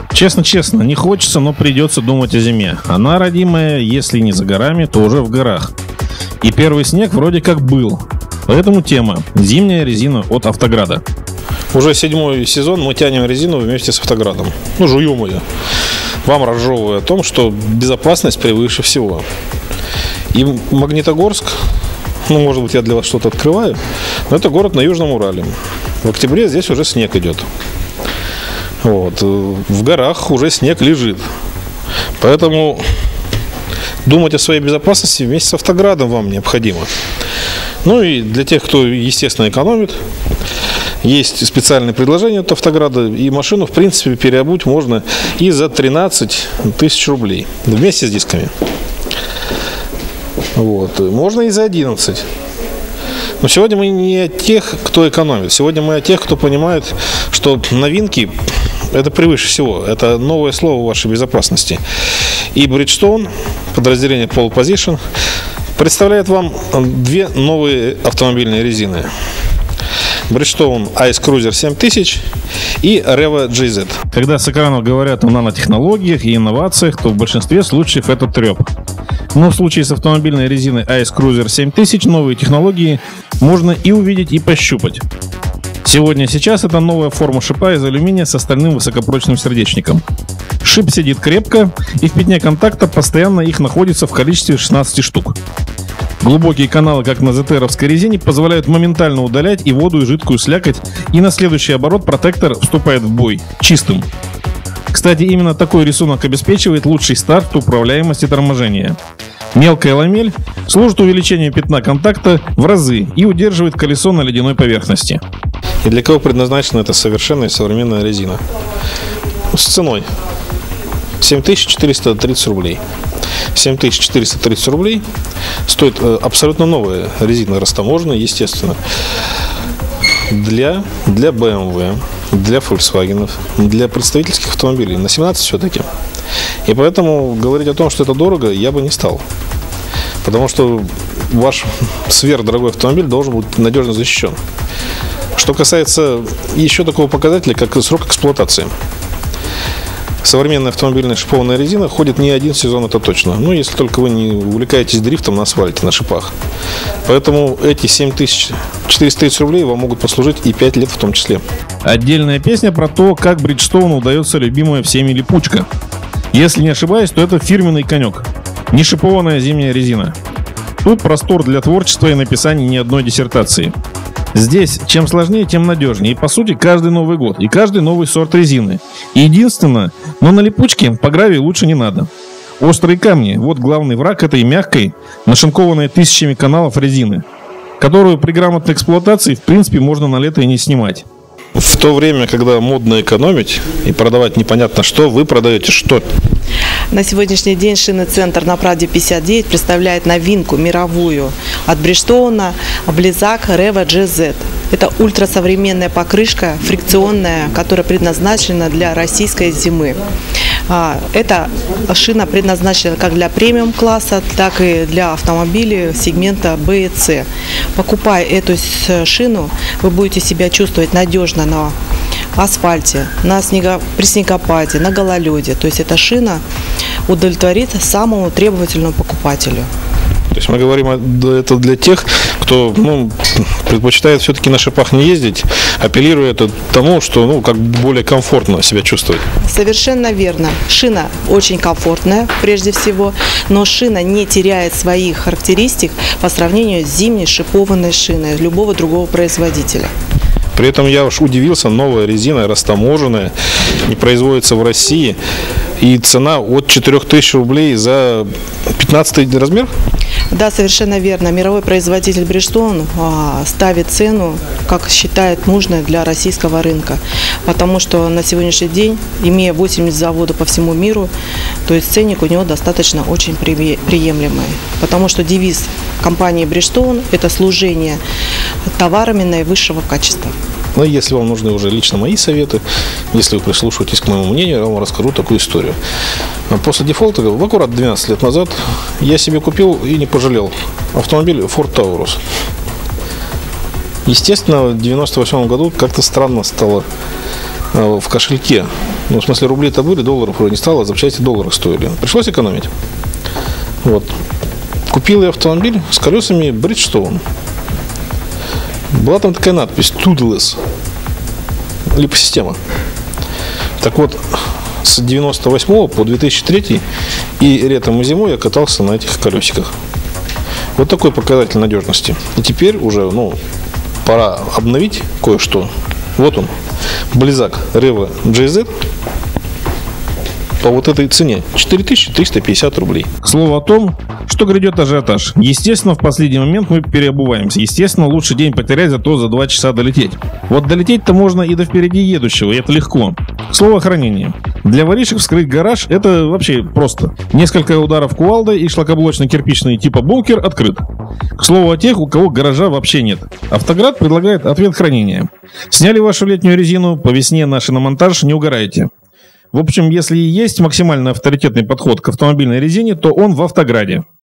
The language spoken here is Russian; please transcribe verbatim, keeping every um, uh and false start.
Честно-честно, не хочется, но придется думать о зиме. Она, родимая, если не за горами, то уже в горах. И первый снег вроде как был. Поэтому тема – зимняя резина от Автограда. Уже седьмой сезон мы тянем резину вместе с Автоградом. Ну, жуем ее. Вам разжевываю о том, что безопасность превыше всего. И Магнитогорск, ну, может быть, я для вас что-то открываю, но это город на Южном Урале. В октябре здесь уже снег идет. Вот. В горах уже снег лежит. Поэтому думать о своей безопасности вместе с Автоградом вам необходимо. Ну и для тех, кто, естественно, экономит, есть специальные предложения от Автограда. И машину, в принципе, переобуть можно и за тринадцать тысяч рублей вместе с дисками. Вот. Можно и за одиннадцать. Но сегодня мы не о тех, кто экономит. Сегодня мы о тех, кто понимает, что новинки – это превыше всего. Это новое слово в вашей безопасности. И Bridgestone, подразделение Pole Position, представляет вам две новые автомобильные резины. Bridgestone Ice Cruiser семь тысяч и Revo джей зет. Когда с экранов говорят о нанотехнологиях и инновациях, то в большинстве случаев это треп. Но в случае с автомобильной резиной Ice Cruiser семь тысяч новые технологии можно и увидеть, и пощупать. Сегодня сейчас это новая форма шипа из алюминия с остальным высокопрочным сердечником. Шип сидит крепко, и в пятне контакта постоянно их находится в количестве шестнадцати штук. Глубокие каналы, как на зэ тэ эр-овской резине, позволяют моментально удалять и воду, и жидкую слякоть, и на следующий оборот протектор вступает в бой чистым. Кстати, именно такой рисунок обеспечивает лучший старт в управляемости торможения. Мелкая ламель служит увеличению пятна контакта в разы и удерживает колесо на ледяной поверхности. И для кого предназначена эта совершенная современная резина? С ценой семь тысяч четыреста тридцать рублей. семь тысяч четыреста тридцать рублей стоит абсолютно новая резина, растаможенная, естественно, для, для бэ эм вэ, для Volkswagen, для представительских автомобилей. На семнадцать все-таки. И поэтому говорить о том, что это дорого, я бы не стал. Потому что ваш сверхдорогой автомобиль должен быть надежно защищен. Что касается еще такого показателя, как срок эксплуатации. Современная автомобильная шипованная резина ходит не один сезон, это точно. Ну, если только вы не увлекаетесь дрифтом на асфальте, на шипах. Поэтому эти семь тысяч четыреста тридцать рублей вам могут послужить и пять лет в том числе. Отдельная песня про то, как Bridgestone удается любимая всеми липучка. Если не ошибаюсь, то это фирменный конек. Не шипованная зимняя резина. Тут простор для творчества и написания ни одной диссертации. Здесь чем сложнее, тем надежнее. И по сути каждый Новый год, и каждый новый сорт резины. И единственное, но на липучке по гравии лучше не надо. Острые камни – вот главный враг этой мягкой, нашинкованной тысячами каналов резины, которую при грамотной эксплуатации в принципе можно на лето и не снимать. В то время, когда модно экономить и продавать непонятно что, вы продаете что? На сегодняшний день шины-центр на Правде пятьдесят девять представляет новинку мировую от Bridgestone Blizzak Revo джей зет. Это ультрасовременная покрышка, фрикционная, которая предназначена для российской зимы. Эта шина предназначена как для премиум-класса, так и для автомобилей сегмента бэ и цэ. Покупая эту шину, вы будете себя чувствовать надежно на асфальте, на снего, при снегопаде, на гололеде. То есть эта шина удовлетворит самому требовательному покупателю. То есть мы говорим, это для тех, кто ну, предпочитает все-таки на шипах не ездить, апеллируя это тому, что ну, как более комфортно себя чувствовать. Совершенно верно. Шина очень комфортная, прежде всего, но шина не теряет своих характеристик по сравнению с зимней шипованной шиной любого другого производителя. При этом я уж удивился, новая резина, растаможенная, не производится в России, и цена от четырёх тысяч рублей за пятнадцатый размер? Да, совершенно верно. Мировой производитель Bridgestone а, ставит цену, как считает нужной для российского рынка. Потому что на сегодняшний день, имея восемьдесят заводов по всему миру, то есть ценник у него достаточно очень приемлемый. Потому что девиз компании Bridgestone – это служение товарами наивысшего качества. Но если вам нужны уже лично мои советы, если вы прислушиваетесь к моему мнению, я вам расскажу такую историю. После дефолта, в аккурат двенадцать лет назад, я себе купил и не пожалел автомобиль Ford Taurus. Естественно, в девяносто восьмом году как-то странно стало в кошельке Ну, в смысле, рубли-то были, долларов вроде не стало, а запчасти в долларах стоили. Пришлось экономить. Вот. Купил я автомобиль с колесами Bridgestone. Была там такая надпись Tootless. Липосистема. Так вот, с девяносто восьмого по две тысячи третий и летом и зимой я катался на этих колесиках. Вот такой показатель надежности. И теперь уже, ну, пора обновить кое-что. Вот он, Blizzak Revo джей зет по вот этой цене четыре тысячи триста пятьдесят рублей. К слову о том, что грядет ажиотаж. Естественно, в последний момент мы переобуваемся. Естественно, лучше день потерять, зато за два часа долететь. Вот долететь-то можно и до впереди едущего, и это легко. К слову о хранении. Для воришек вскрыть гараж — это вообще просто. Несколько ударов кувалдой и шлакоблочно-кирпичный типа бункер открыт. К слову о тех, у кого гаража вообще нет. Автоград предлагает ответ хранения. Сняли вашу летнюю резину, по весне на шиномонтаж не угорайте. В общем, если и есть максимально авторитетный подход к автомобильной резине, то он в Автограде.